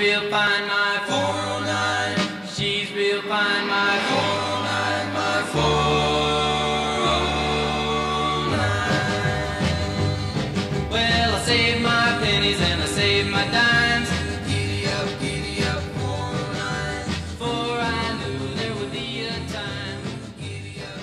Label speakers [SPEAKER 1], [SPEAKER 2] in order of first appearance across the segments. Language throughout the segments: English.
[SPEAKER 1] real fine, my 409. She's real fine, my 409, my 409. Well, I saved my pennies and I saved my dimes. Giddy up, 409. For I knew there would be a time. Giddy up,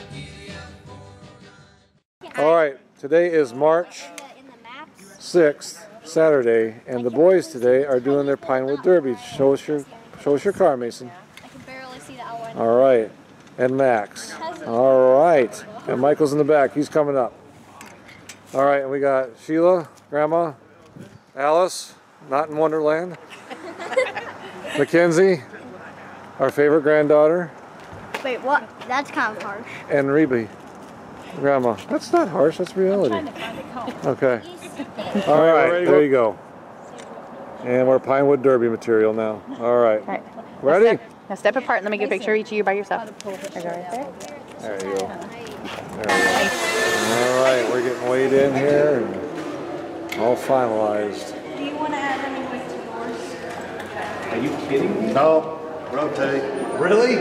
[SPEAKER 1] 409.
[SPEAKER 2] All right, today is March 6th, Saturday, and the boys today are doing their Pinewood Derby. Show us your car, Mason.
[SPEAKER 3] I can barely see the outline.
[SPEAKER 2] All right, and Max. All right, and Michael's in the back. He's coming up. All right, and we got Sheila, Grandma, Alice, not in Wonderland, Mackenzie, our favorite granddaughter.
[SPEAKER 3] Wait, what? That's kind of harsh.
[SPEAKER 2] And Reby, Grandma. That's not harsh, that's reality. Okay. All right, there you go. And we're Pinewood Derby material now. All right.
[SPEAKER 4] All right.
[SPEAKER 2] Ready?
[SPEAKER 4] Now step apart and let me get a picture of each of you by yourself. There you go, right there.
[SPEAKER 2] There you go. There we go. All right, we're getting weighed in here and all finalized.
[SPEAKER 5] Do you want to add any weight to yours?
[SPEAKER 6] Are you kidding me?
[SPEAKER 7] No, rotate.
[SPEAKER 6] Really?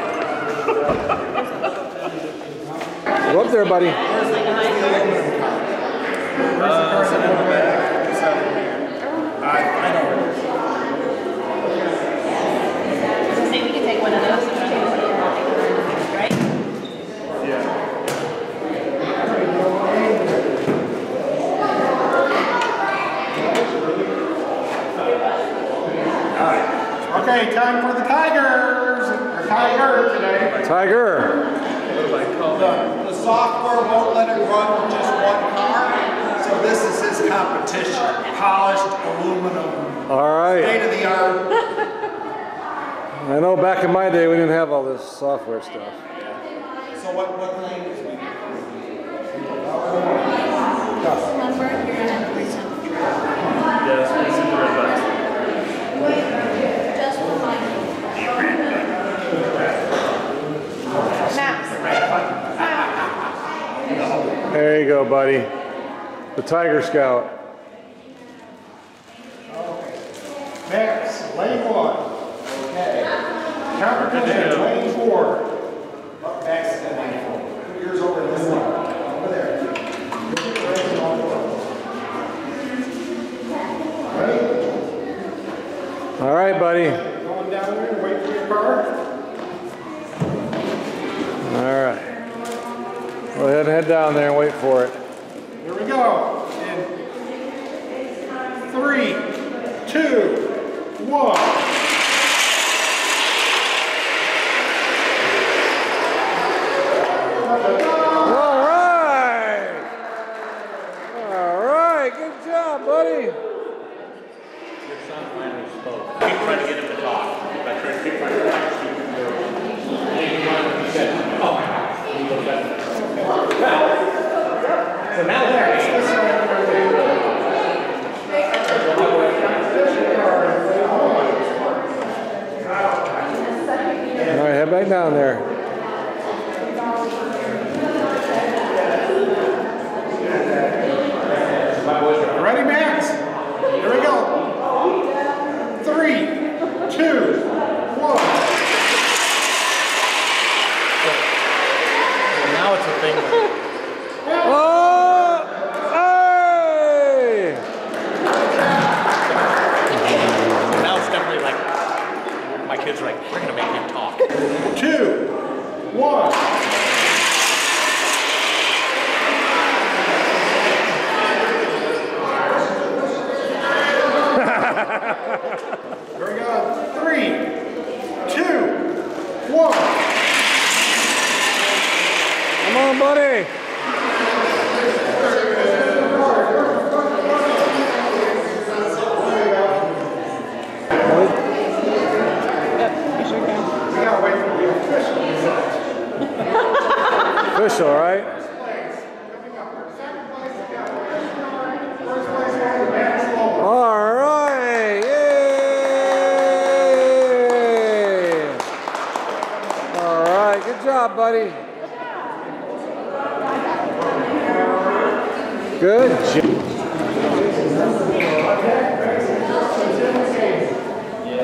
[SPEAKER 2] Go up there, buddy.
[SPEAKER 5] See, we can take one of those. Right?
[SPEAKER 7] Okay, time for the Tigers. Or Tiger today.
[SPEAKER 2] Tiger.
[SPEAKER 8] The software won't let it run with just one car, so this is his competition. Polished aluminum,
[SPEAKER 2] All right.
[SPEAKER 8] state of the art.
[SPEAKER 2] I know back in my day we didn't have all this software stuff.
[SPEAKER 8] So what lane is we?
[SPEAKER 3] Remember, you're going to have to present the track.
[SPEAKER 6] Yes, please hit the red button.
[SPEAKER 3] Just for mine.
[SPEAKER 2] There you go, buddy. The Tiger Scout.
[SPEAKER 7] Max, lane 1. Okay. Competition, lane 4. Max is in lane 4. Put yours over this one. Over there. Ready?
[SPEAKER 2] All right, buddy.
[SPEAKER 7] Going down there and wait for your car.
[SPEAKER 2] All right. Go ahead and head down there and wait for it.
[SPEAKER 7] Here we go. In 3, 2, 1.
[SPEAKER 2] All right. All right. Good job, buddy.
[SPEAKER 6] Your son finally spoke. Keep trying to get him to talk. Keep trying to talk. Oh my God. So now there.
[SPEAKER 2] All right, head back down there.
[SPEAKER 7] Ready, Max? Here we go. 3, 2, 1.
[SPEAKER 6] Now it's a thing.
[SPEAKER 2] Oh! Hey!
[SPEAKER 6] Now it's definitely like, my kids are like, we're going to make him talk.
[SPEAKER 7] 2, 1. Here we go. 3, 2, 1.
[SPEAKER 2] Come on, buddy.
[SPEAKER 7] We gotta wait for the official.
[SPEAKER 2] Official, right? All right. Yay! All right. Good job, buddy. Good job.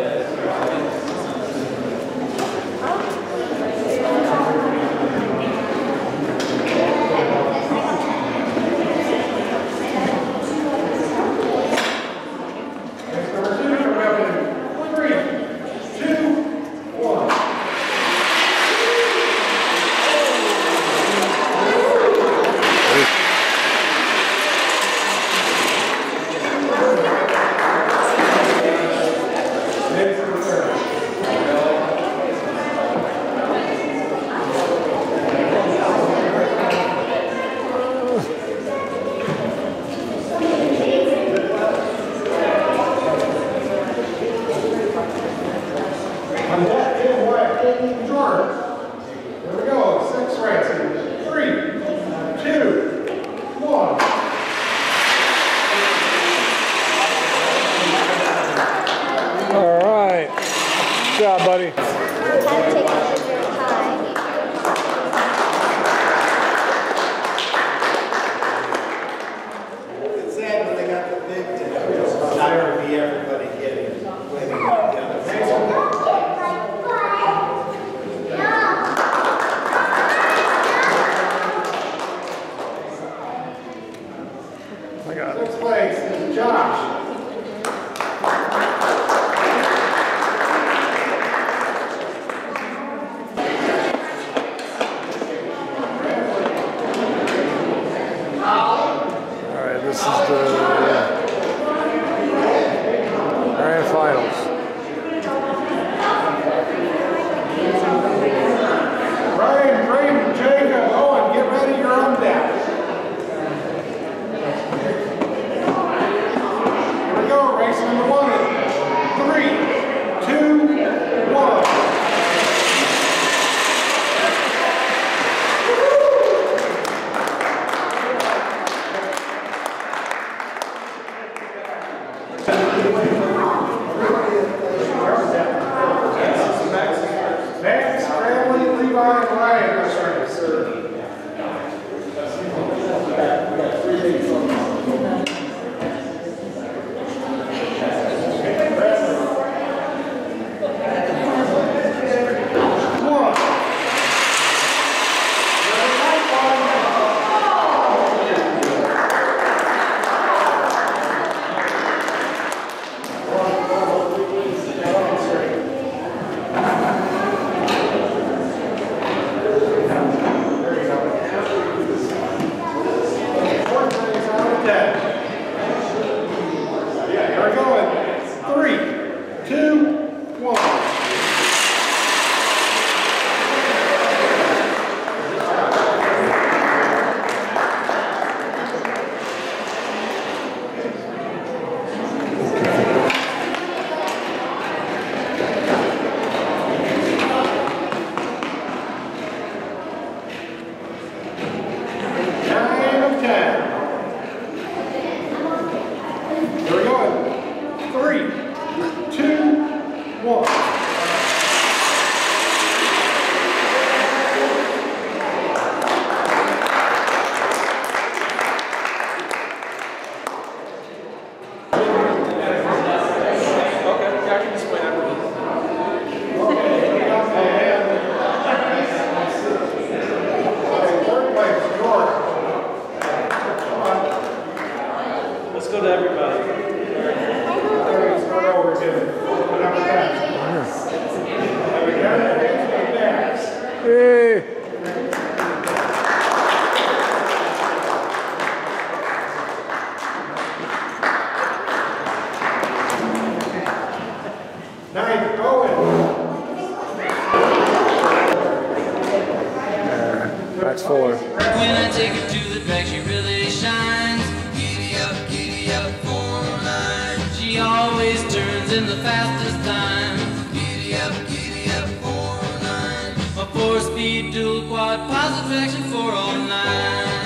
[SPEAKER 2] job, buddy.
[SPEAKER 3] Have to take a picture high.
[SPEAKER 8] It's sad when they got the big day. Tired to be everybody getting winning together.
[SPEAKER 2] I got it.
[SPEAKER 7] Sixth place is Josh.
[SPEAKER 2] All right, this is the grand finals.
[SPEAKER 7] Brian, Braden, Jacob, Owen, get ready, you're on deck. Here we go, race number 1. 3, 2, 1. Max, Bradley, Levi, and Ryan, let's race.
[SPEAKER 2] Hey.
[SPEAKER 7] Ninth, Owen.
[SPEAKER 2] Max Fuller.
[SPEAKER 1] When I take her to the track, she really shines. Giddy up, 4-9. She always turns in the fastest time. Giddy up, 4-9. A 4-speed dual quad, positive traction 409.